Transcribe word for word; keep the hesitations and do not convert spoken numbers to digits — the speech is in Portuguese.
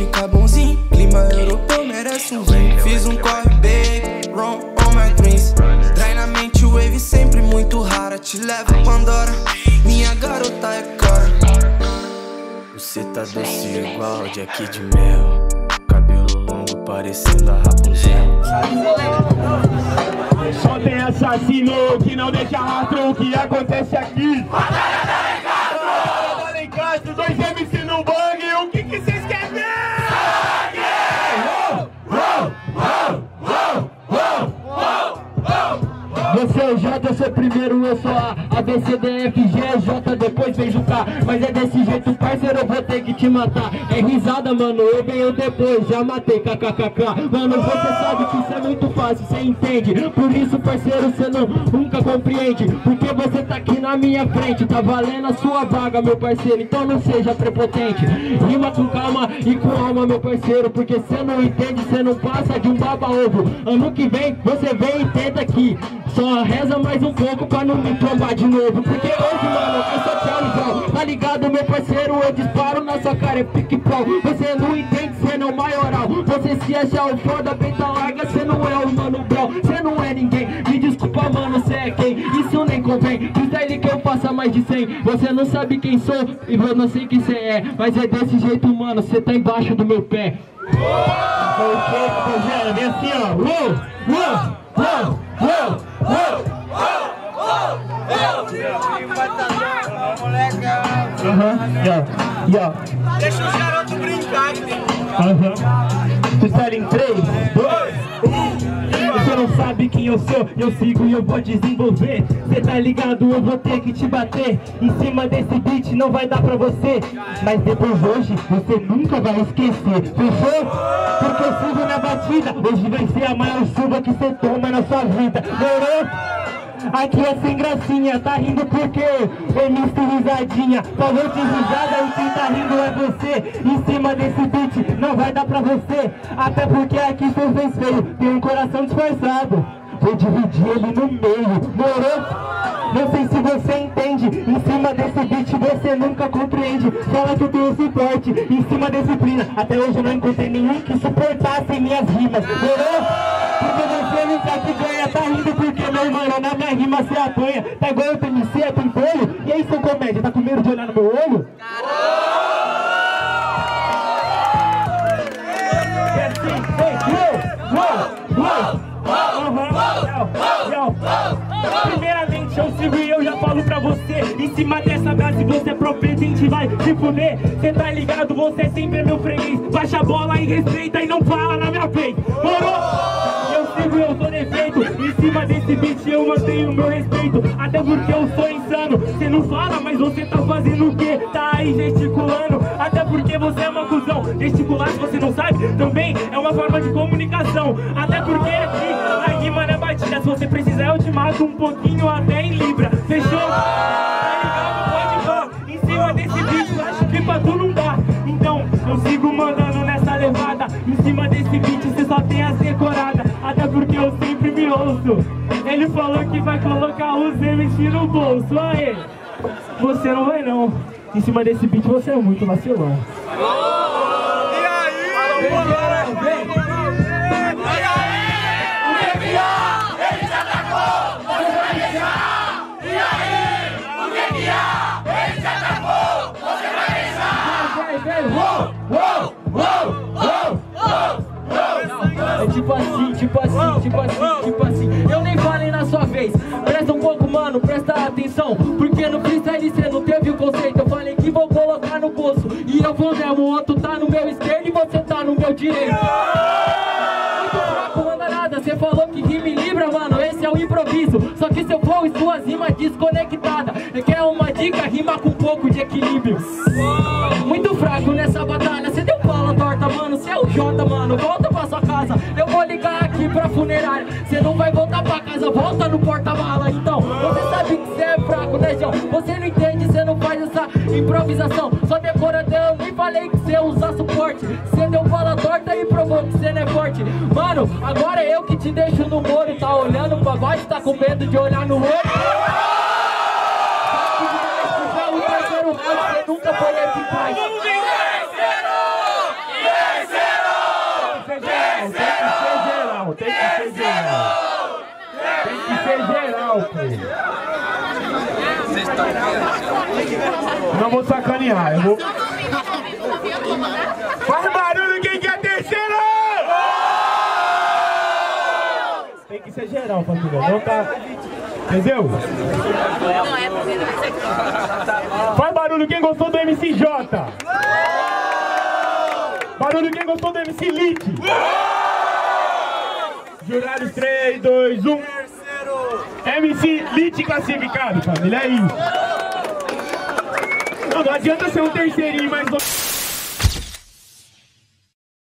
ficar bonzinho. Clima europeu merece um vinho. Fiz um corre big, rum on my dreams. Trai na mente wave sempre muito rara. Te levo Pandora, minha garota é cara. Você tá doce igual Jack de mel. Cabelo longo parecendo a Rapunzel. Só tem assassino que não deixa rastro. O que acontece aqui? Batalha da Lencastro! Da Lencastro, dois M C no bang. O que que vocês querem ver? Você é o J, eu sou primeiro, eu sou A. A, B, C, D, F, G, J, depois vem o K. Mas é desse jeito, parceiro, eu vou ter que te matar. É risada, mano, eu venho depois, já matei, kkkk. Mano, você sabe que isso é muito fácil, você entende. Por isso, parceiro, você não, nunca compreende. Porque você tá aqui na minha frente, tá valendo a sua vaga, meu parceiro. Então não seja prepotente, rima com calma e com alma, meu parceiro. Porque você não entende, você não passa de um baba-ovo. Ano que vem, você vem e tenta aqui. Só reza mais um pouco pra não me trombar de novo. Porque hoje, mano, eu sou Charlie. Tá ligado, meu parceiro? Eu disparo na sua cara, é pique-pau. Você não entende, você não maioral. Você se acha o foda, peita larga. Você não é o Mano Brown, você não é ninguém. Me desculpa, mano, você é quem? Isso nem convém. Freestyle que eu faço a mais de cem. Você não sabe quem sou e eu não sei quem você é. Mas é desse jeito, mano, você tá embaixo do meu pé. Ok, rapaziada, vem assim, ó. Uou, uou, uou, uou. Deixa os garotos brincar, hein? Freestyle em três, dois, um. Você não sabe quem eu sou, eu sigo e eu vou desenvolver. Cê tá ligado, eu vou ter que te bater. Em cima desse beat não vai dar pra você. Mas depois de hoje, você nunca vai esquecer. Fechou? Porque eu sigo na batida. Hoje vai ser a maior chuva que cê toma na sua vida. Morou? Aqui é sem gracinha, tá rindo por quê? M C risadinha, falou de risada e quem tá rindo é você. Em cima desse beat não vai dar pra você. Até porque aqui cê fez feio, tem um coração disfarçado. Vou dividir ele no meio, morou? Não sei se você entende. Em cima desse beat você nunca compreende. Fala que eu tenho suporte, em cima da disciplina. Até hoje eu não encontrei nenhum que suportasse minhas rimas, morou? Porque você nunca que ganha, tá rindo porque, meu mano, na minha rima você apanha. Tá igual eu tenho C, é pimpolho. E aí, seu comédia, tá com medo de olhar no meu olho? É assim, ei, uou, uou, uou, uou. Primeiramente eu sigo e eu já falo pra você. Em cima dessa base você pretende vai se fuder. Cê tá ligado, você sempre é meu freguês. Baixa a bola e respeita e não fala na minha frente. Morou? Eu sigo e eu sou defeito. Em cima desse beat eu mantenho meu respeito. Até porque eu sou insano. Cê não fala, mas você tá fazendo o quê? Tá aí gesticulando. Até porque você é uma cuzão. Gesticular, se você não sabe, também é uma forma de comunicação. Até porque aqui a rima não é batida. Se você precisar eu te mato um pouquinho até em Libra. Fechou? Tá ligado? Pode vá. Em cima desse beat eu acho que pra tu não dá. Então eu sigo mandando nessa levada. Em cima desse beat você só tem as decoradas. Até porque eu sempre me ouço. Ele falou que vai colocar os M C no bolso. Aê, você não vai não. Em cima desse beat você é muito vacilão. E aí? Vem, vem, vem. E aí? O que que há? Ele te atacou, você vai deixar. E aí? O que que há? Ele te atacou, você vai deixar. Vem, vem, uou, uou, uou, uou, uou. É tipo assim, tipo assim, tipo assim, tipo assim. Eu nem falei na sua vez. Presta um pouco, mano, presta atenção. Porque no freestyle cê não teve o conceito. Eu falei que vou colocar no bolso e eu vou mesmo, o outro tá no meu esquerdo e você tá no meu direito. Muito fraco, manda nada. Cê falou que rima em Libra, mano, esse é o improviso. Só que seu flow e suas rimas desconectadas. Quer uma dica? Rima com um pouco de equilíbrio. Muito fraco nessa batalha. Cê deu bala torta, mano, cê é o Jota, mano. Volta pra sua casa, eu vou ligar aqui pra funerária. Cê não vai voltar pra casa, volta no porta-mala. Então, você sabe que cê é fraco, né, João? Você não entende, cê não faz essa improvisação. Só decorando, eu nem falei que cê usa suporte. Cê deu bala torta e provou que cê não é forte. Mano, agora é eu que te deixo no muro. Tá olhando pra baixo, tá com medo de olhar no olho. Você nunca foi eficaz. Vamos vingar esse herói! palco. Não vou sacanear, eu vou... Faz barulho quem quer terceiro! Tem que ser geral, família, não tá... Entendeu? Faz barulho quem gostou do M C J. Barulho quem gostou do M C Lit. Jurados três, dois, um. M C Lit classificado, família, é isso. Não, não adianta ser um terceirinho, mas...